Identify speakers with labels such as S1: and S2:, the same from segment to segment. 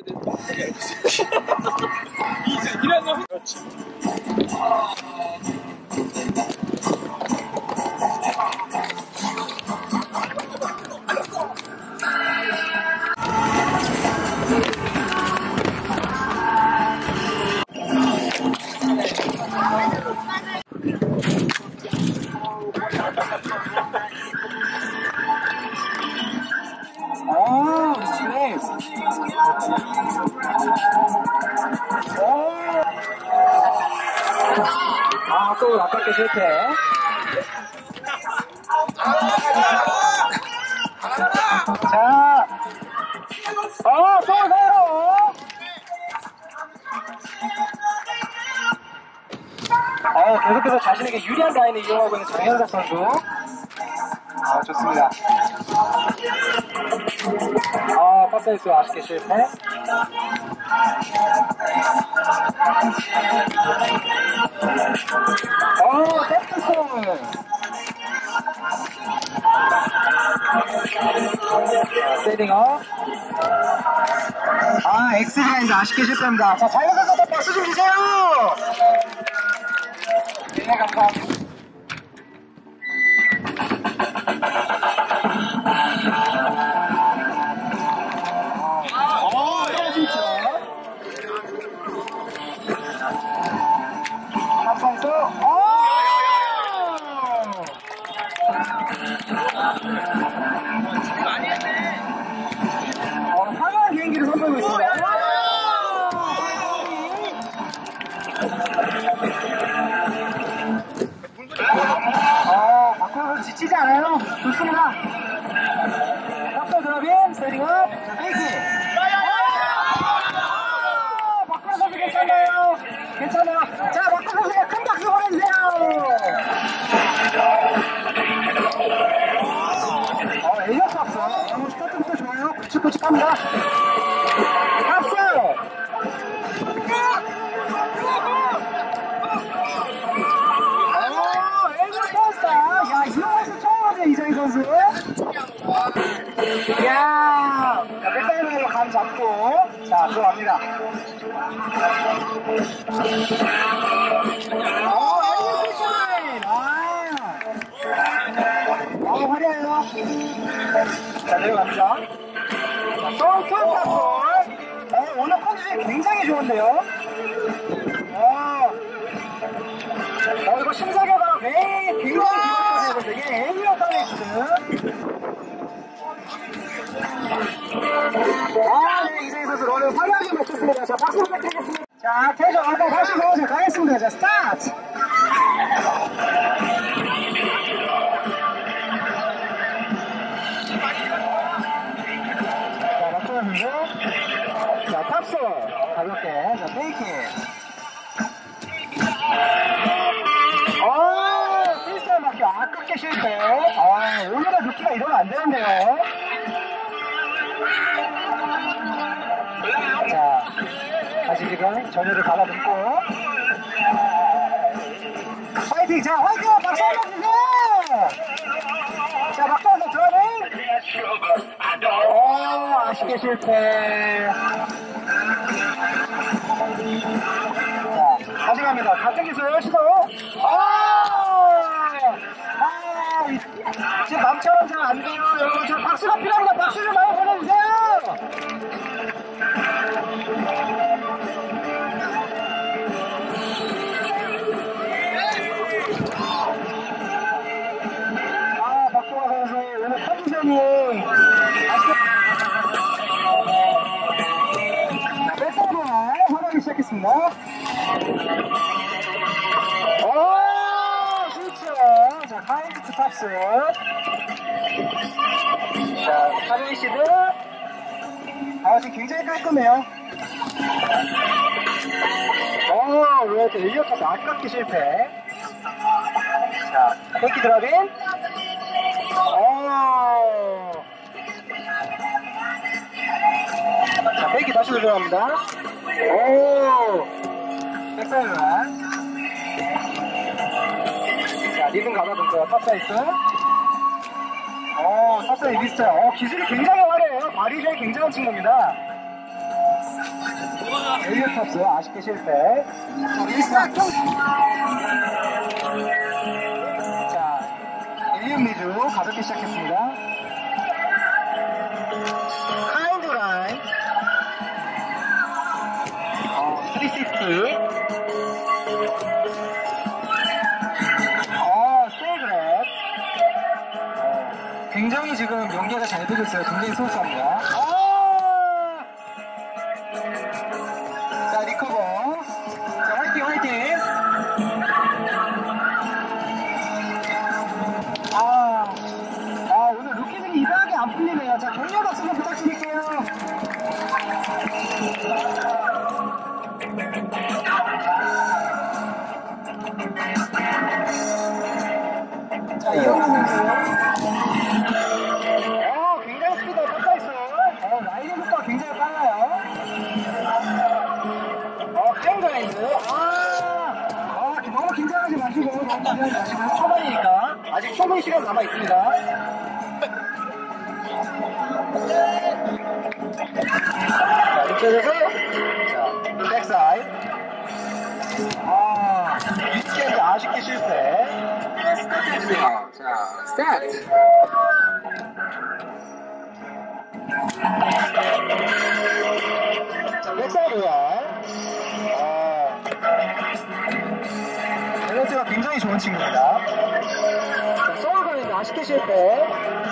S1: 이런 그렇지.
S2: 또 아깝게 실패. 자, 쏘세요. 계속해서 자신에게 유리한 라인을 이용하고 있는 장현석 선수. 좋습니다. 파스에스 아쉽게 실패. 백스톤. 세팅업. 엑스가 이제 아쉽게 실패합니다. 자, 장현석 선수 박수 좀 주세요. 네, 감사합니다. 화려한 개인기를 선보이고 있습니다. 박수로 지치지 않아요. 좋습니다. 박수 드랍인, 스테링업, 페이크. 박수 선수 괜찮아요. 괜찮아요. 자, 박수 선수가 큰 박수 보내주세요. 에이어스 박수. 스타트부터 좋아요. 굵직굵직합니다. 박수! 야, 이런 모습 처음 하죠, 이정희 선수. 이야, 백사이드로 감 잡고, 자, 들어갑니다. 화려해요. 자, 내려갑니다. 자, sol. 오늘 컨디션이 굉장히 좋은데요. 이거 심사결과가 굉장히 좋았어요. 되게 에이어 다이스. 네, 이정희 선수 오늘 화려하게 맞췄습니다. 자, 박수 부탁드리겠습니다. 자, 퇴전 한번 하시고, 자, 가겠습니다. 자, 스타트! 자, 맞춰주시고. 자, 탑스. 가볍게. 자, 페이킹. 필살 맞기 아깝게 실패. 오늘의 루키가 이러면 안 되는데요. 자, 다시 지금 전율을 가다듬고. 화이팅! 자, 화이팅! 박수 한번 주세요! 자, 박수 한번 드라밍! 아쉽게 실패. 자, 다시 갑니다. 같은 기술 시도. 지금 남처럼 잘 안 돼요. 여러분, 저 박수가 필요합니다. 박수 좀 많이 보내주세요. 박수가 선수 오늘 컨디션이 백사이드로 화나기 시작했습니다. 자, 하이리트 탑스. 자, 하리시드. 지금 굉장히 깔끔해요. 로이트 에이어 탑스 아깝게 실패. 자, 페이키 드랍인. 자, 페이키 다시 들어갑니다. 백사이드. 자, 리듬 가다듬고요. 탑사이드. 탑사이드 미스터요. 기술이 굉장히 화려해요. 바리젤 굉장한 친구입니다. 엘리어탑스 아쉽게 실패. 자, 엘리언 미주 가볍게 시작했습니다. 카인드 라인. 3시스트. 굉장히 지금 연계가 잘 되고 있어요. 굉장히 소소합니다. 자, 리커버. 자, 화이팅, 화이팅. 오늘 루키들이 이상하게 안 풀리네요. 자, 격려 박수 좀 부탁드릴게요. 자, 이영호 선수. 굉장히 스피드가 깎아있어요. 라이딩 속도가 굉장히 빨라요. 카인드라인드. 너무 긴장하지 마시고, 너무 긴장하지 마시고, 초반이니까. 아직 충분히 시간 남아있습니다. 자, 이쪽에서, 자, 백사이드. 위스캔드 아쉽게 실패. 스타트 해주세요. 자, 스타트. 자, 백사이드야. 밸런스가 굉장히 좋은 친구입니다. 자, 소울가인드 아쉽게 실패.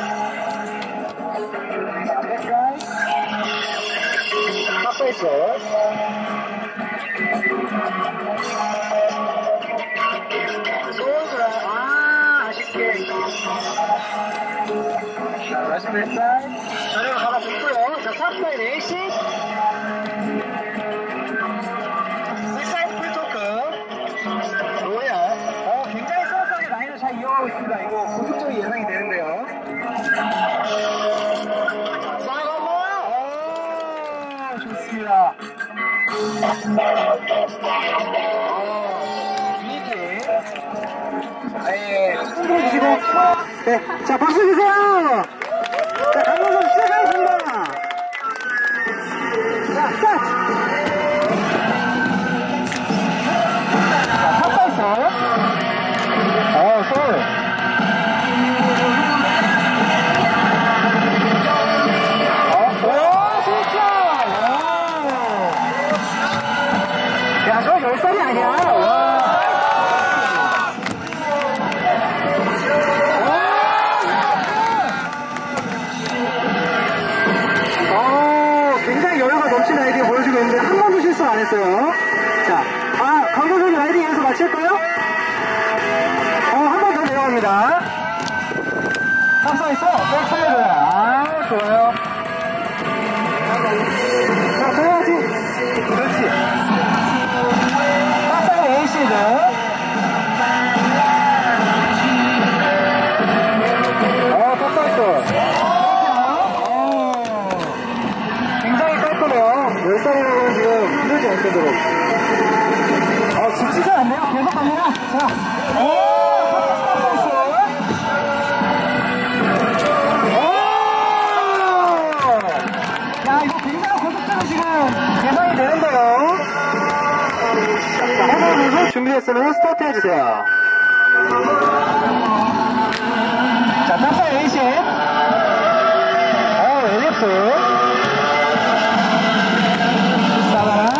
S2: 자, 백사이드. 탑사이드. 소울가인드, 아쉽게. 자, 다시 백사이드. 전력을 받아줬고요. 자, 탑사이드 AC. 백사이드 풀토크. 로얄. 굉장히 소소하게 라인을 잘 이어가고 있습니다. 이거 고속적이 예상이 되는데요. 좋습니다. 유니티. 손 들어주시고. 네, 자, 박수 주세요! 자, 강민선 시작하겠습니다. 자, 스타트! 자, 탑사이드. 서울. 진짜! 야, 저 10살이 아니야. 굉장히 여유가 넘치는 라이딩 보여주고 있는데 한 번도 실수 안 했어요. 자, 강도석이 라이딩 연습 마칠까요? 한 번 더 내려갑니다. 탑사이드, 백사이드. 좋아요. 자, 그래야지. 그렇지. 탑사이드 에이시드. 탑사이드. 굉장히 깔끔해요. 10살이라고는 지금 힘들지 않을 정도로. 지치지 않네요. 계속 갑니다. 자, 야, 이거 굉장히 고속도로 지금 예상이 되는데요. 자, 허선 선수 준비됐으면 스타트 해주세요. 자, 탑사 에이시. 엘리프. 사바나.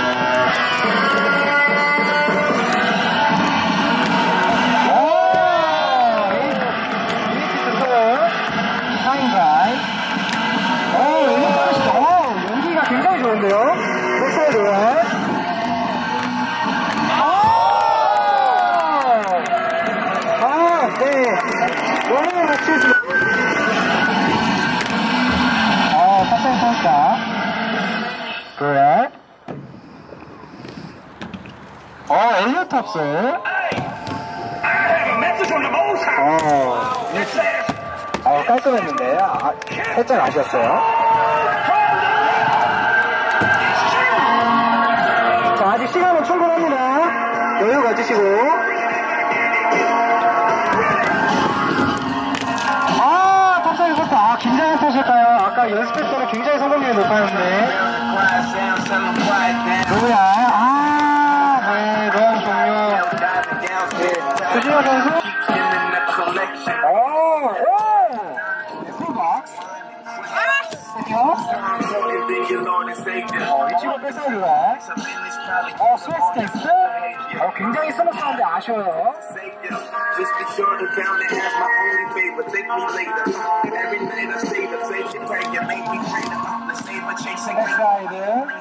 S2: 연기가 굉장히 좋은데요? 백사이드 로얄. 네. 너무 맞추겠습니다. 탑사이드 선수다. 로얄. 엘리어탑스. 깔끔했는데, 살짝 아쉬웠어요. 자, 아직 시간은 충분합니다. 여유 가지시고. 탑사이드 선수, 긴장해서 하실까요? 아까 연습할 때는 굉장히 성공률이 높았는데. 위치가 백사이드가. 스웨트 스탠스. 굉장히 스무스한데 아쉬워요. 백사이드.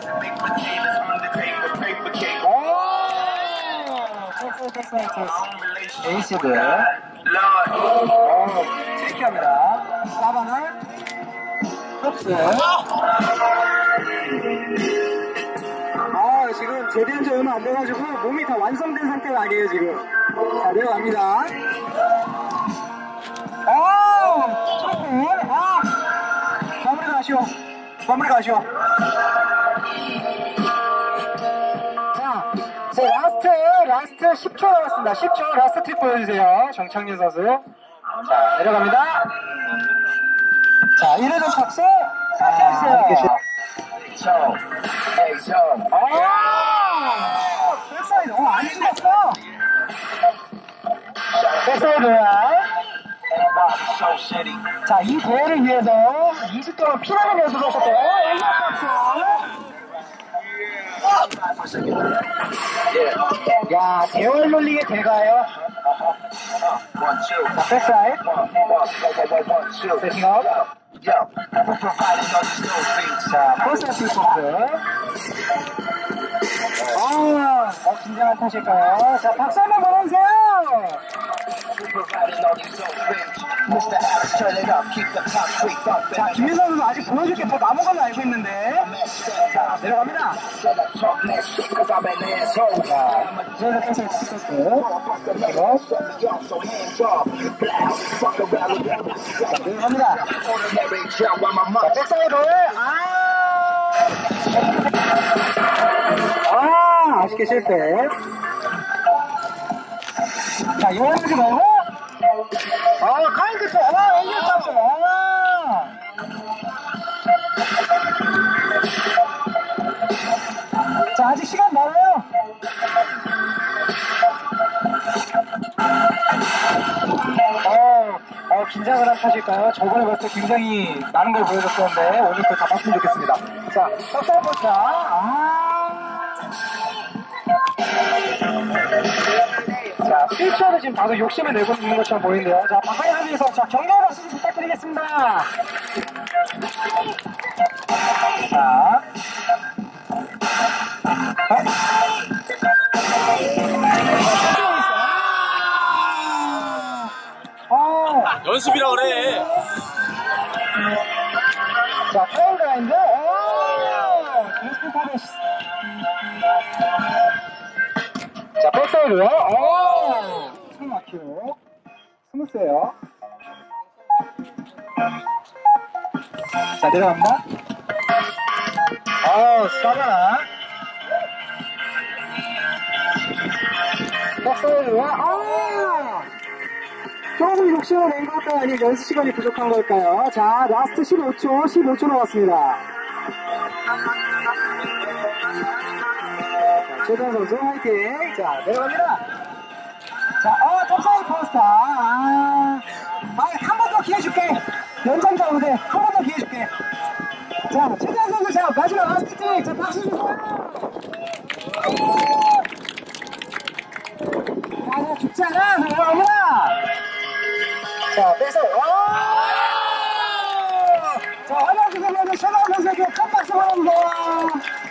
S2: 백사이드. 에이시드. 트리키합니다. 사바나. 흡스. 지금 제대한 지 얼마 안 돼가지고 몸이 다 완성된 상태가 아니에요, 지금. 자, 내려갑니다. 마무리가 아쉬워. 자, 라스트 10초 남았습니다. 10초 라스트 팁 보여주세요. 정창윤 선수. 자, 내려갑니다. 자, 1회전 탑스. 시작해주세요. 백사이드. 안 죽었어. 백사이드야. 자, 이 대회를 위해서 2주 동안 피나는 연습을 하셨대요. 야, 대월 롤링의 대가예요. 자, 백사이드. 세팅업. 자, 프로세스 포크. 긴장한 탓일까요? 자, 박수 한번 보내주세요. 자, 김민선 선수 아직 보여줄 게 더 남은 걸로 알고 있는데. 자, 내려갑니다. 자, 내려갑니다. 자, 백사이드. 아쉽게 실패. 자, 이원지 말고. 카인드 쳐. 엔젤 쳤어. 자, 아직 시간 많아요. 긴장을 한 탓일까요? 저번에 봤을 때 굉장히 많은 걸 보여줬었는데, 오늘 또 다 봤으면 좋겠습니다. 자, 떡살 보자. 자, 스위치어도 지금 다소 욕심을 내고 있는 것처럼 보이는데요. 자, 박하연 선수, 자, 경례의 박수 좀 부탁드리겠습니다. 자.
S1: 연습이라 그래.
S2: 자, 타임 그라인드. 디스플 파니시. 자, 백사이드요. 참 막히요. 스무스해요. 자, 내려갑니다. 싸가나. 백사이드요. 조금 욕심을 낸 걸까요? 아니면 연습 시간이 부족한 걸까요? 자, 라스트 15초 남았습니다. 자, 최정 선수 화이팅! 자, 내려갑니다. 자, 톱사이드 포스터. 한 번 더 기회 줄게. 연장자 무대 한 번 더 기회 줄게. 자, 최정 선수, 자, 마지막 라스트 틱. 자, 박수 주세요. 자, 죽지 않아. 내려갑니다. 자, 빼서, 자, 화장실 선수에게 최정 선수에게 큰 박수 보냅니다.